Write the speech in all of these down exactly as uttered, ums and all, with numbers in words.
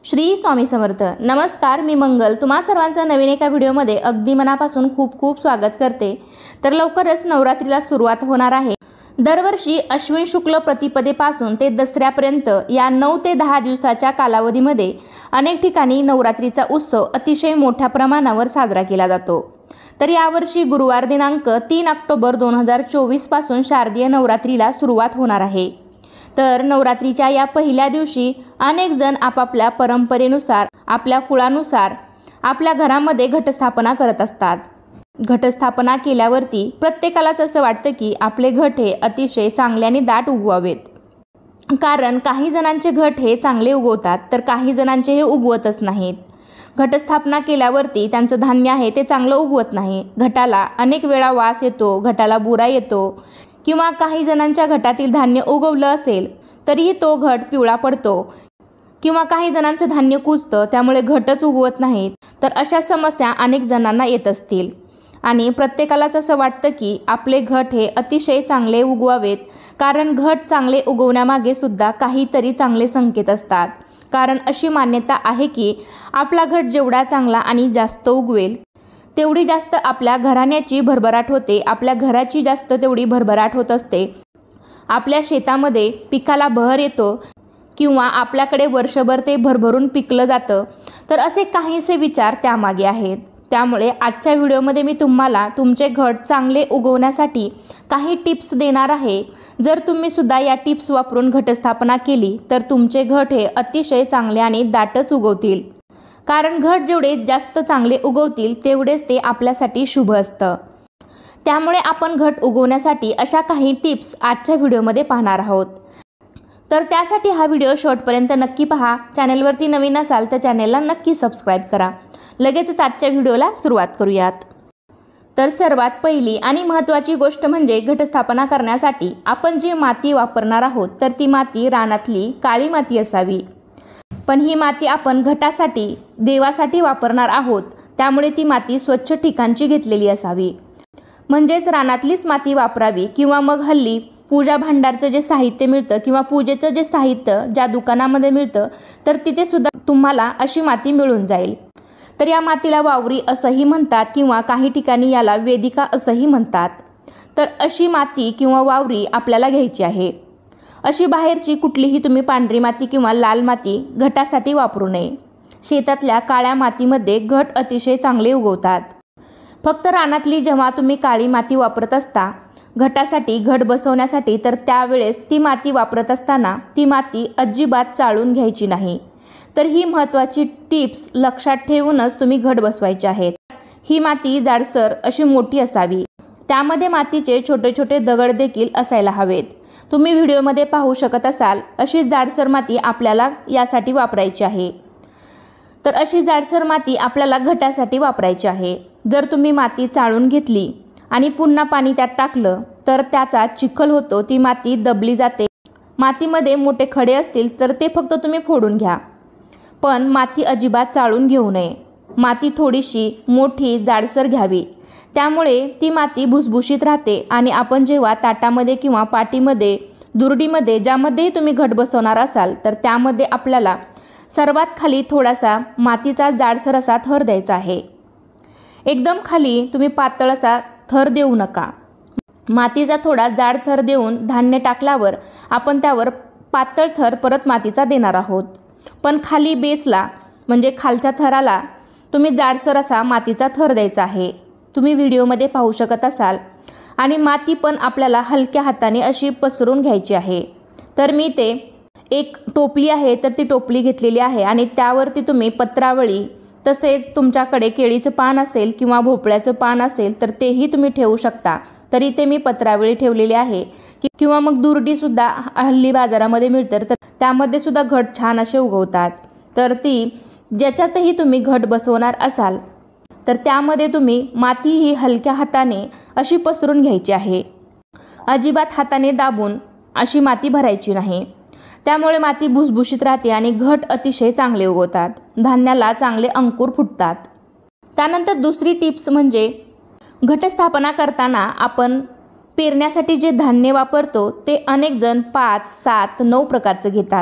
श्री स्वामी समर्थ. नमस्कार, मी मंगल तुम्हा सर्वांचं नवीन एका व्हिडिओमध्ये अगदी मनापासून खूप खूप स्वागत करते. तर लवकरच नवरात्रीला सुरुवात होणार आहे. दरवर्षी अश्विन शुक्ल प्रतिपदेपासून ते दसऱ्यापर्यंत या नऊ ते दहा दिवसाच्या कालावधीमध्ये अनेक ठिकाणी नवरात्रीचा उत्सव अतिशय मोठ्या प्रमाणावर साजरा केला जातो. तर यावर्षी गुरुवार दिनांक तीन ऑक्टोबर दोन हजार चोवीस पासून शारदीय नवरात्रीला सुरुवात होणार आहे. तर नवरात्रीच्या या पहिल्या दिवशी अनेक जण आपापल्या परंपरेनुसार आपल्या कुळानुसार आपल्या घरामध्ये घटस्थापना करत असतात. घटस्थापना केल्यावरती प्रत्येकालाच असं वाटतं की आपले घट हे अतिशय चांगले आणि दाट उगवावेत. कारण काही जणांचे घट हे चांगले उगवतात तर काही जणांचे हे उगवतच नाहीत. घटस्थापना केल्यावरती त्यांचं धान्य आहे ते चांगलं उगवत नाही. घटाला अनेक वेळा वास येतो, घटाला बुरा येतो किंवा काही जणांच्या घटातील धान्य उगवलं असेल तरीही तो घट पिवळा पडतो किंवा काही जणांचं धान्य कुजतं त्यामुळे घटच उगवत नाहीत. तर अशा समस्या अनेक जणांना येत असतील आणि प्रत्येकालाच असं वाटतं की आपले घट हे अतिशय चांगले उगवावेत. कारण घट चांगले उगवण्यामागे सुद्धा काहीतरी चांगले संकेत असतात. कारण अशी मान्यता आहे की आपला घट जेवढा चांगला आणि जास्त उगवेल तेवढी जास्त आपल्या घराण्याची भरभराट होते, आपल्या घराची जास्त तेवढी भरभराट होत असते. आपल्या शेतामध्ये पिकाला बहर येतो किंवा आपल्याकडे वर्षभर ते भरभरून पिकलं जातं. तर असे काहीसे विचार त्यामागे आहेत. त्यामुळे आजच्या व्हिडिओमध्ये मी तुम्हाला तुमचे घट चांगले उगवण्यासाठी काही टिप्स देणार आहे. जर तुम्ही सुद्धा या टिप्स वापरून घटस्थापना केली तर तुमचे घट हे अतिशय चांगले आणि दाटच उगवतील. कारण घट जेवढे जास्त चांगले उगवतील तेवढेच ते आपल्यासाठी शुभ असतं. त्यामुळे आपण घट उगवण्यासाठी अशा काही टिप्स आजच्या व्हिडिओमध्ये पाहणार आहोत. तर त्यासाठी हा व्हिडिओ शेवटपर्यंत नक्की पहा. चॅनलवरती नवीन असाल तर चॅनलला नक्की सबस्क्राईब करा. लगेचच आजच्या व्हिडिओला सुरुवात करूयात. तर सर्वात पहिली आणि महत्त्वाची गोष्ट म्हणजे घटस्थापना करण्यासाठी आपण जी माती वापरणार आहोत तर ती माती रानातली काळी माती असावी. पण ही माती आपण घटासाठी देवासाठी वापरणार आहोत त्यामुळे ती माती स्वच्छ ठिकाणची घेतलेली असावी. म्हणजेच रानातलीच माती वापरावी किंवा मग हल्ली पूजा भांडारचं जे साहित्य मिळतं किंवा पूजेचं जे साहित्य ज्या दुकानामध्ये मिळतं तर तिथे सुद्धा तुम्हाला अशी माती मिळून जाईल. तर या मातीला वावरी असंही म्हणतात किंवा काही ठिकाणी याला वेदिका असंही म्हणतात. तर अशी माती किंवा वावरी आपल्याला घ्यायची आहे. अशी बाहेरची कुठलीही तुम्ही पांढरी माती किंवा लाल माती घटासाठी वापरू नये. शेतातल्या काळ्या मातीमध्ये घट अतिशय चांगले उगवतात. फक्त रानातली जेव्हा तुम्ही काळी माती वापरत असता घटासाठी घट बसवण्यासाठी तर त्यावेळेस ती माती वापरत असताना ती माती अजिबात चाळून घ्यायची नाही. तर ही महत्त्वाची टिप्स लक्षात ठेवूनच तुम्ही घट बसवायचे आहेत. ही माती जाडसर अशी मोठी असावी. त्यामध्ये मातीचे छोटे छोटे दगड देखील असायला हवेत. तुम्ही व्हिडिओमध्ये पाहू शकत असाल अशी जाडसर माती आपल्याला यासाठी वापरायची आहे. तर अशी जाडसर माती आपल्याला घटासाठी वापरायची आहे. जर तुम्ही माती चाळून घेतली आणि पुन्हा पाणी त्यात टाकलं तर त्याचा चिखल होतो, ती माती दबली जाते. मातीमध्ये मोठे खडे असतील तर ते फक्त तुम्ही फोडून घ्या. पण माती अजिबात चाळून घेऊ नये. माती थोडीशी मोठी जाडसर घ्यावी. त्यामुळे ती माती भुसभुशीत राहते आणि आपण जेव्हा ताटामध्ये किंवा पाटीमध्ये दुरडीमध्ये ज्यामध्येही तुम्ही घट बसवणार असाल तर त्यामध्ये आपल्याला सर्वात खाली थोडासा मातीचा जाडसर असा थर द्यायचा आहे. एकदम खाली तुम्ही पातळ असा थर देऊ नका. मातीचा थोडा जाड थर देऊन धान्य टाकल्यावर आपण त्यावर पातळ थर परत मातीचा देणार आहोत. पण खाली बेसला म्हणजे खालच्या थराला तुम्ही जाडसर असा मातीचा थर द्यायचा आहे. तुम्ही व्हिडिओमध्ये पाहू शकत असाल. आणि माती पण आपल्याला हलक्या हाताने अशी पसरून घ्यायची आहे. तर मी ते एक टोपली आहे तर ती टोपली घेतलेली आहे आणि त्यावरती तुम्ही पत्रावळी तसेच तुमच्याकडे केळीचं पान असेल किंवा भोपळ्याचं पान असेल तर तेही तुम्ही ठेवू शकता. तरी ते मी पत्रावळी ठेवलेली आहे. किंवा मग दुरडीसुद्धा हल्ली बाजारामध्ये मिळतं तर त्यामध्ये सुद्धा घट छान असे उगवतात. तर ती ज्याच्यातही तुम्ही घट बसवणार असाल तर त्यामध्ये तुम्ही माती ही हलक्या हाताने अशी पसरून घ्यायची आहे. अजिबात हाताने दाबून अशी माती भरायची नाही. त्यामुळे माती भुसभुशीत राहते आणि घट अतिशय चांगले उगवतात. धान्याला चांगले अंकुर फुटतात. त्यानंतर दुसरी टिप्स म्हणजे घटस्थापना करताना आपण पेरण्यासाठी जे धान्य वापरतो ते अनेक जण पाच सात नऊ प्रकारचं घेतात.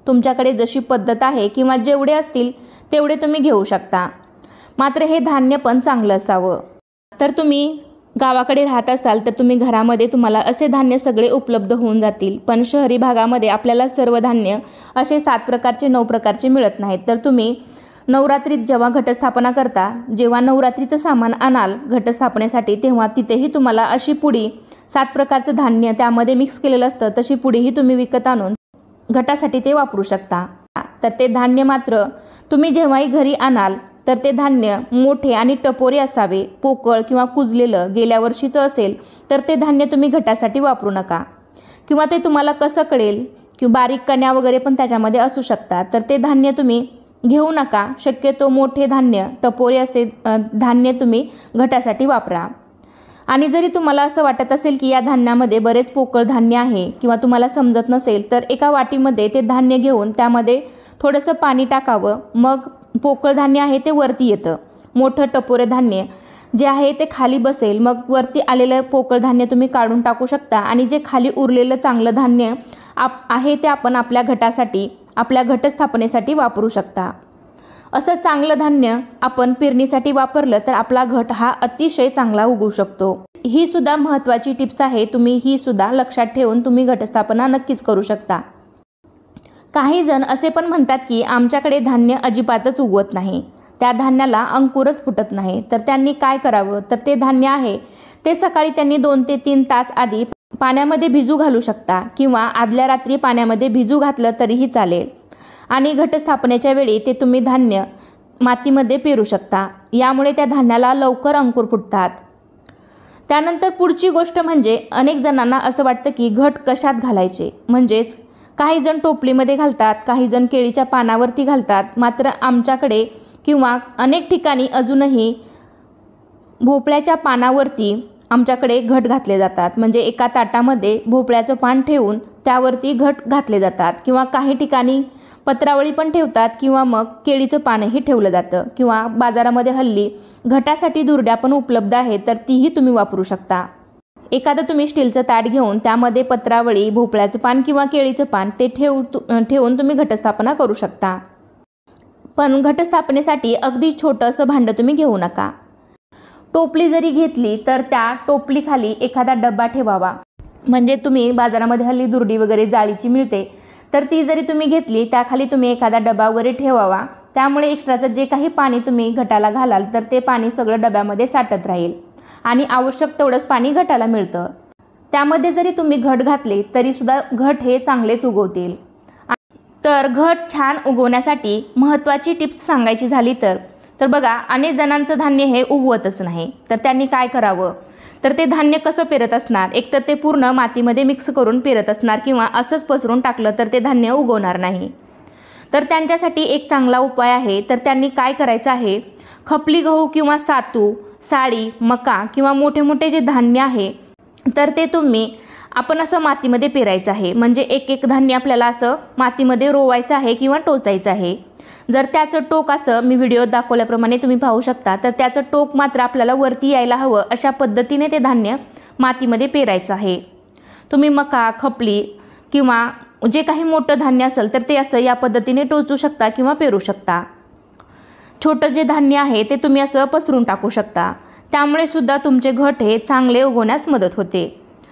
तुमच्याकडे जशी पद्धत आहे किंवा जेवढे असतील तेवढे तुम्ही घेऊ शकता. मात्र हे धान्य पण चांगलं असावं. तर तुम्ही गावाकडे राहत असाल तर तुम्ही घरामध्ये तुम्हाला असे धान्य सगळे उपलब्ध होऊन जातील. पण शहरी भागामध्ये आपल्याला सर्व धान्य असे सात प्रकारचे नऊ प्रकारचे मिळत नाहीत. तर तुम्ही नवरात्रीत जेव्हा घटस्थापना करता, जेव्हा नवरात्रीचं सामान आणाल घटस्थापनेसाठी, तेव्हा तिथेही तुम्हाला अशी पुडी सात प्रकारचं धान्य त्यामध्ये मिक्स केलेलं असतं, तशी पुडीही तुम्ही विकत आणून घटासाठी ते वापरू शकता. तर ते धान्य मात्र तुम्ही जेव्हाही घरी आणाल तर ते धान्य मोठे आणि टपोरे असावे. पोकळ किंवा कुजलेलं गेल्या वर्षीचं असेल तर ते धान्य तुम्ही घटासाठी वापरू नका. किंवा ते तुम्हाला कसं कळेल की बारीक कण्या वगैरे पण त्याच्यामध्ये असू शकतात, तर ते धान्य तुम्ही घेऊ नका. शक्यतो मोठे धान्य टपोरे असे धान्य तुम्ही घटासाठी वापरा. आणि जरी तुम्हाला असं वाटत असेल की या धान्यामध्ये बरेच पोकळ धान्य आहे किंवा तुम्हाला समजत नसेल तर एका वाटीमध्ये ते धान्य घेऊन त्यामध्ये थोडंसं पाणी टाकावं. मग पोकळ धान्य आहे ते वरती येतं, मोठं टपोरे धान्य जे आहे ते खाली बसेल. मग वरती आलेलं पोकळ धान्य तुम्ही काढून टाकू शकता आणि जे खाली उरलेलं चांगलं धान्य आप आहे ते आपण आपल्या घटासाठी, आपल्या घटस्थापनेसाठी वापरू शकता. असं चांगलं धान्य आपण पेरणीसाठी वापरलं तर आपला घट हा अतिशय चांगला उगवू शकतो. ही सुद्धा महत्त्वाची टिप्स आहे. तुम्ही ही सुद्धा लक्षात ठेवून तुम्ही घटस्थापना नक्कीच करू शकता. काही जण असे पण म्हणतात की आमच्याकडे धान्य अजिबातच उगवत नाही, त्या धान्याला अंकुरच फुटत नाही. तर त्यांनी काय करावं, तर ते धान्य आहे ते सकाळी त्यांनी दोन ते तीन तास आधी पाण्यामध्ये भिजू घालू शकता किंवा आदल्या रात्री पाण्यामध्ये भिजू घातलं तरीही चालेल. आणि घटस्थापनेच्या वेळी ते तुम्ही धान्य मातीमध्ये पेरू शकता. यामुळे त्या धान्याला लवकर अंकुर फुटतात. त्यानंतर पुढची गोष्ट म्हणजे अनेक जणांना असं वाटतं की घट कशात घालायचे, म्हणजेच काही जण टोपलीमध्ये घालतात, काही जण केळीच्या पानावरती घालतात. मात्र आमच्याकडे किंवा अनेक ठिकाणी अजूनही भोपळ्याच्या पानावरती आमच्याकडे घट घातले जातात. म्हणजे एका ताटामध्ये भोपळ्याचं पान ठेवून त्यावरती घट घातले जातात. किंवा काही ठिकाणी पत्रावळी पण ठेवतात किंवा मग केळीचं पानही ठेवलं जातं. किंवा बाजारामध्ये हल्ली घटासाठी दुर्ड्या पण उपलब्ध आहेत, तर तीही तुम्ही वापरू शकता. एखादं तुम्ही स्टीलचं ताट घेऊन त्यामध्ये पत्रावळी, भोपळ्याचं पान किंवा केळीचं पान ते ठेव ठेवून तुम्ही घटस्थापना करू शकता. पण घटस्थापनेसाठी अगदी छोटंसं भांडं तुम्ही घेऊ नका. टोपली जरी घेतली तर त्या टोपलीखाली एखादा डब्बा ठेवावा. म्हणजे तुम्ही बाजारामध्ये हल्ली दुर्डी वगैरे जाळीची मिळते, तर ती जरी तुम्ही घेतली त्याखाली तुम्ही एखादा डबा वगैरे ठेवावा. त्यामुळे एक्स्ट्राचं जे काही पाणी तुम्ही घटाला घालाल तर ते पाणी सगळं डब्यामध्ये साठत राहील आणि आवश्यक तेवढंच पाणी घटाला मिळतं. त्यामध्ये जरी तुम्ही घट घातले तरीसुद्धा घट हे चांगलेच उगवतील. तर घट छान उगवण्यासाठी महत्त्वाची टिप्स सांगायची झाली तर तर बघा, अनेक जणांचं धान्य हे उगवतच नाही. तर त्यांनी काय करावं, तर ते धान्य कसं पेरत असणार, एकतर ते पूर्ण मातीमध्ये मिक्स करून पेरत असणार किंवा असंच पसरून टाकलं तर ते धान्य उगवणार नाही. तर त्यांच्यासाठी एक चांगला उपाय आहे. तर त्यांनी काय करायचं आहे, खपली गहू किंवा सातू, साळी, मका किंवा मोठे मोठे जे धान्य आहे तर ते तुम्ही आपण असं मातीमध्ये पेरायचं आहे. म्हणजे एक एक धान्य आपल्याला असं मातीमध्ये रोवायचं आहे किंवा टोचायचं आहे. जर त्याचं टोक असं मी व्हिडिओत दाखवल्याप्रमाणे तुम्ही पाहू शकता, तर त्याचं टोक मात्र आपल्याला वरती यायला हवं, अशा पद्धतीने ते धान्य मातीमध्ये पेरायचं आहे. तुम्ही मका, खपली किंवा जे काही मोठं धान्य असेल तर ते असं या पद्धतीने टोचू शकता किंवा पेरू शकता. छोटं जे धान्य आहे ते तुम्ही असं पसरून टाकू शकता. त्यामुळे सुद्धा तुमचे घट हे चांगले उगवण्यास मदत होते.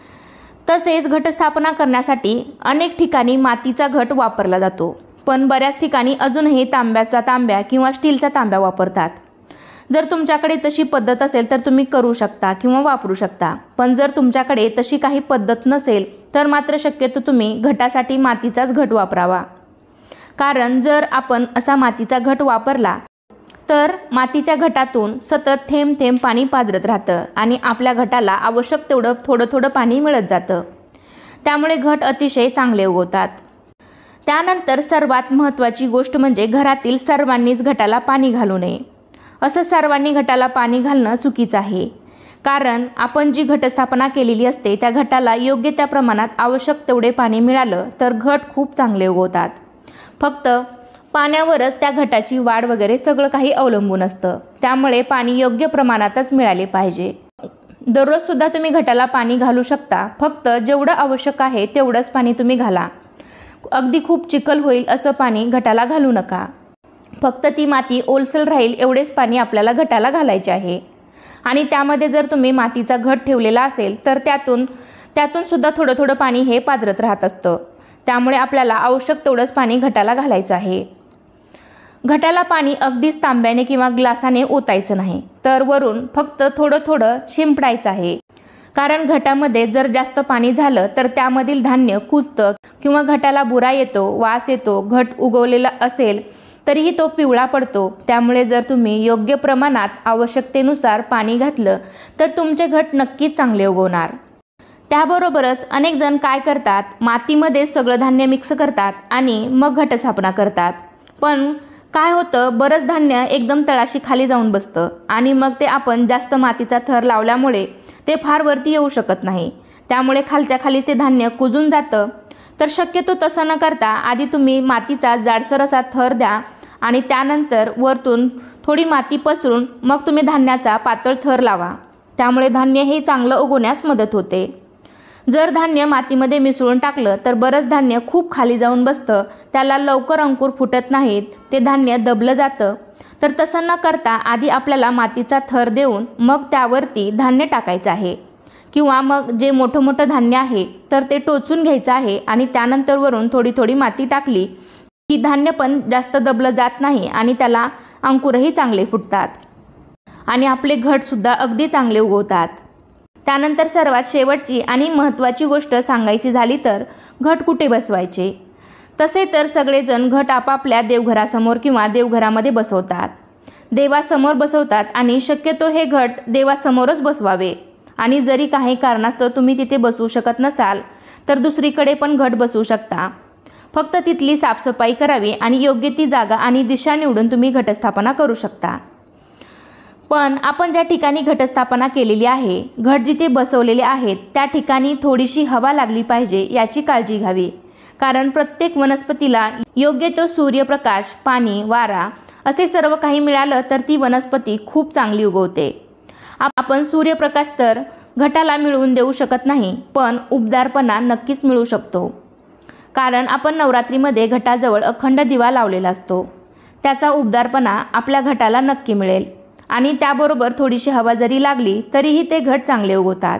तसेच घटस्थापना करण्यासाठी अनेक ठिकाणी मातीचा घट वापरला जातो, पण बऱ्याच ठिकाणी अजूनही तांब्याचा तांब्या किंवा स्टीलचा तांब्या वापरतात. जर तुमच्याकडे तशी पद्धत असेल तर तुम्ही करू शकता किंवा वापरू शकता. पण जर तुमच्याकडे तशी काही पद्धत नसेल तर मात्र शक्यतो तुम्ही घटासाठी मातीचाच घट वापरावा. कारण जर आपण असा मातीचा घट वापरला तर मातीच्या घटातून सतत थेंब थेंब पाणी पाझरत राहतं आणि आपल्या घटाला आवश्यक तेवढं थोडं थोडं पाणी मिळत जातं. त्यामुळे घट अतिशय चांगले उगवतात. त्यानंतर सर्वात महत्त्वाची गोष्ट म्हणजे घरातील सर्वांनीच घटाला पाणी घालू नये. असं सर्वांनी घटाला पाणी घालणं चुकीचं आहे. कारण आपण जी घटस्थापना केलेली असते त्या घटाला योग्य त्या प्रमाणात आवश्यक तेवढे पाणी मिळालं तर घट खूप चांगले उगवतात. फक्त पाण्यावरच त्या घटाची वाढ वगैरे सगळं काही अवलंबून असतं. त्यामुळे पाणी योग्य प्रमाणातच मिळाले पाहिजे. दररोजसुद्धा तुम्ही घटाला पाणी घालू शकता. फक्त जेवढं आवश्यक आहे तेवढंच पाणी तुम्ही घाला. अगदी खूप चिखल होईल असं पाणी घटाला घालू नका. फक्त ती माती ओलसर राहील एवढेच पाणी आपल्याला घटाला घालायचे आहे. आणि त्यामध्ये जर तुम्ही मातीचा घट ठेवलेला असेल तर त्यातून त्यातून सुद्धा थोडं थोडं पाणी हे पाझरत राहत असतं. त्यामुळे आपल्याला आवश्यक तेवढंच पाणी घटाला घालायचं आहे. घटाला पाणी अगदीच तांब्याने किंवा ग्लासाने ओतायचं नाही, तर वरून फक्त थोडं थोडं शिंपडायचं आहे. कारण घटामध्ये जर जास्त पाणी झालं तर त्यामधील धान्य कुजतं किंवा घटाला बुरा येतो, वास येतो. घट उगवलेला असेल तरीही तो पिवळा पडतो. त्यामुळे जर तुम्ही योग्य प्रमाणात आवश्यकतेनुसार पाणी घातलं तर तुमचे घट नक्कीच चांगले उगवणार. त्याबरोबरच अनेक जण काय करतात, मातीमध्ये सगळं धान्य मिक्स करतात आणि मग घटस्थापना करतात. पण काय होतं, बरंच धान्य एकदम तळाशी खाली जाऊन बसतं आणि मग ते आपण जास्त मातीचा थर लावल्यामुळे ते फार वरती येऊ शकत नाही. त्यामुळे खालच्या खाली ते धान्य कुजून जातं. तर शक्यतो तसं न करता आधी तुम्ही मातीचा जाडसर असा थर द्या आणि त्यानंतर वरतून थोडी माती पसरून मग तुम्ही धान्याचा पातळ थर लावा. त्यामुळे धान्य हे चांगलं उगवण्यास मदत होते. जर धान्य मातीमध्ये मिसळून टाकलं तर बरंच धान्य खूप खाली जाऊन बसतं, त्याला लवकर अंकुर फुटत नाहीत, ते धान्य दबलं जातं. तर तसं न करता आधी आपल्याला मातीचा थर देऊन मग त्यावरती धान्य टाकायचं आहे. किंवा मग जे मोठं मोठं धान्य आहे तर ते टोचून घ्यायचं आहे आणि त्यानंतर वरून थोडी थोडी माती टाकली की धान्य पण जास्त दबलं जात नाही आणि त्याला अंकुरही चांगले फुटतात आणि आपले घटसुद्धा अगदी चांगले उगवतात. त्यानंतर सर्वात शेवटची आणि महत्त्वाची गोष्ट सांगायची झाली तर घट कुठे बसवायचे. तसे तर सगळेजण घट आपापल्या देवघरासमोर किंवा देवघरामध्ये बसवतात, देवासमोर बसवतात आणि शक्यतो हे घट देवासमोरच बसवावे. आणि जरी काही कारणास्तव तुम्ही तिथे बसवू शकत नसाल तर दुसरीकडे पण घट बसवू शकता. फक्त तिथली साफसफाई करावी आणि योग्य ती जागा आणि दिशा निवडून तुम्ही घटस्थापना करू शकता. पण आपण ज्या ठिकाणी घटस्थापना केलेली आहे, घट जिथे बसवलेले आहेत त्या ठिकाणी थोडीशी हवा लागली पाहिजे याची काळजी घ्यावी. कारण प्रत्येक वनस्पतीला योग्य तो सूर्यप्रकाश, पाणी, वारा असे सर्व काही मिळालं तर ती वनस्पती खूप चांगली उगवते. आपण सूर्यप्रकाश तर घटाला मिळवून देऊ शकत नाही, पण उबदारपणा नक्कीच मिळू शकतो. कारण आपण नवरात्रीमध्ये घटाजवळ अखंड दिवा लावलेला असतो, त्याचा उबदारपणा आपल्या घटाला नक्की मिळेल. आणि त्याबरोबर थोडीशी हवा जरी लागली तरीही ते घट चांगले उगवतात.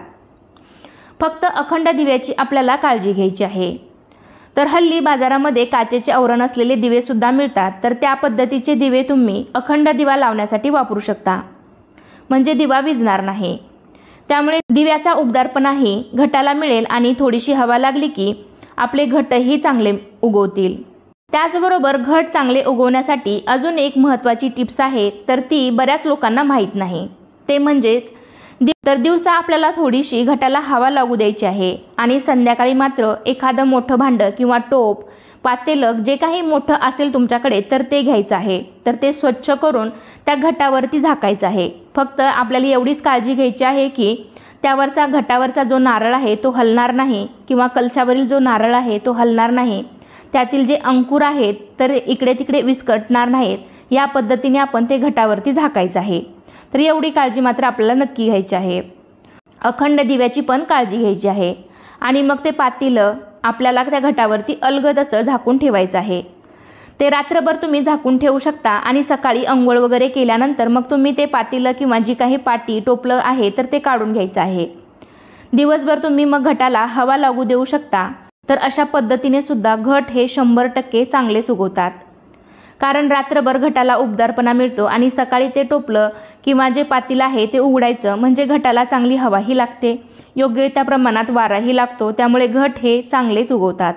फक्त अखंड दिव्याची आपल्याला काळजी घ्यायची आहे. तर हल्ली बाजारामध्ये काचेचे आवरण असलेले दिवेसुद्धा मिळतात, तर त्या पद्धतीचे दिवे तुम्ही अखंड दिवा लावण्यासाठी वापरू शकता, म्हणजे दिवा विझणार नाही. त्यामुळे दिव्याचा उबदारपणाही घटाला मिळेल आणि थोडीशी हवा लागली की आपले घटही चांगले उगवतील. त्याचबरोबर घट चांगले उगवण्यासाठी अजून एक महत्त्वाची टिप्स आहे, तर ती बऱ्याच लोकांना माहीत नाही. ते म्हणजेच तर दिवसा आपल्याला थोडीशी घटाला हवा लागू द्यायची आहे आणि संध्याकाळी मात्र एखादं मोठं भांडं किंवा टोप, पातेलं जे काही मोठं असेल तुमच्याकडे तर ते घ्यायचं आहे. तर ते स्वच्छ करून त्या घटावरती झाकायचं आहे. फक्त आपल्याला एवढीच काळजी घ्यायची आहे की त्यावरचा घटावरचा जो नारळ आहे तो हलणार नाही किंवा कलशावरील जो नारळ आहे तो हलणार नाही. त्यातील जे अंकुर आहेत तर इकडे तिकडे विस्कटणार नाहीत. या पद्धतीने आपण ते घटावरती झाकायचं आहे. तर एवढी काळजी मात्र आपल्याला नक्की घ्यायची आहे. अखंड दिव्याची पण काळजी घ्यायची आहे. आणि मग ते पातेलं आपल्याला त्या घटावरती अलगद असं झाकून ठेवायचं आहे. ते रात्रभर तुम्ही झाकून ठेवू शकता आणि सकाळी अंघोळ वगैरे केल्यानंतर मग तुम्ही ते पातेलं किंवा जी काही पाटी टोपलं आहे तर ते काढून घ्यायचं आहे. दिवसभर तुम्ही मग घटाला हवा लागू देऊ शकता. तर अशा पद्धतीने सुद्धा घट हे शंभर टक्के चांगलेच उगवतात. कारण रात्रभर घटाला उबदारपणा मिळतो आणि सकाळी ते टोपलं किंवा जे पातेलं आहे ते उघडायचं म्हणजे घटाला चांगली हवाही लागते, योग्य त्या प्रमाणात वाराही लागतो. त्यामुळे घट हे चांगलेच उगवतात.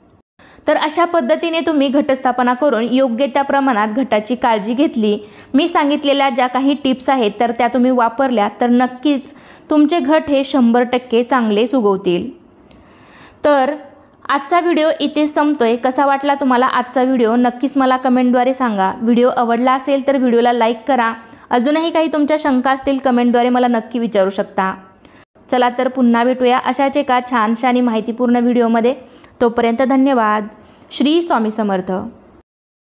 तर अशा पद्धतीने तुम्ही घटस्थापना करून योग्य त्या प्रमाणात घटाची काळजी घेतली, मी सांगितलेल्या ज्या काही टिप्स आहेत तर त्या तुम्ही वापरल्या तर नक्कीच तुमचे घट हे शंभर टक्के चांगलेच उगवतील. तर आजचा व्हिडिओ इथे संपतोय. कसा वाटला तुम्हाला आजचा व्हिडिओ नक्कीच मला कमेंटद्वारे सांगा. व्हिडिओ आवडला असेल तर व्हिडिओला लाईक करा. अजूनही काही तुमच्या शंका असतील कमेंटद्वारे मला नक्की विचारू शकता. चला तर पुन्हा भेटूया अशाच एका छानशा आणि माहितीपूर्ण व्हिडिओमध्ये. तोपर्यंत धन्यवाद. श्री स्वामी समर्थ.